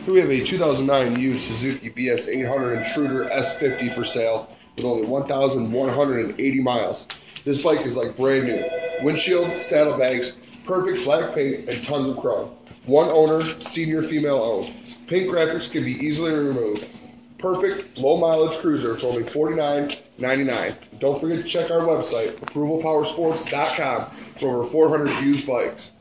Here we have a 2009 used Suzuki vs800 Intruder S50 for sale with only 1,180 miles. This bike is like brand new. Windshield, saddlebags, perfect black paint, and tons of chrome. One owner, senior female owned. Paint graphics can be easily removed. Perfect low mileage cruiser for only $49.99. Don't forget to check our website, approvalpowersports.com, for over 400 used bikes.